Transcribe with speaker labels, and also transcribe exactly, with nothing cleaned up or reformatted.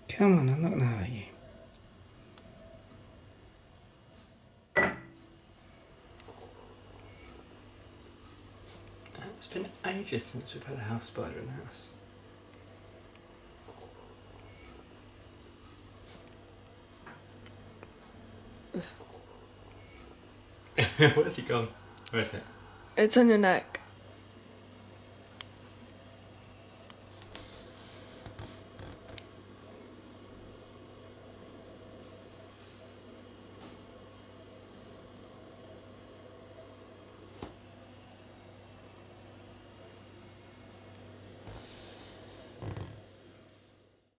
Speaker 1: Come on, I'm not gonna hurt you. It's been ages since we've had a house spider in the house. Where's he gone? Where is it?
Speaker 2: It's on your neck.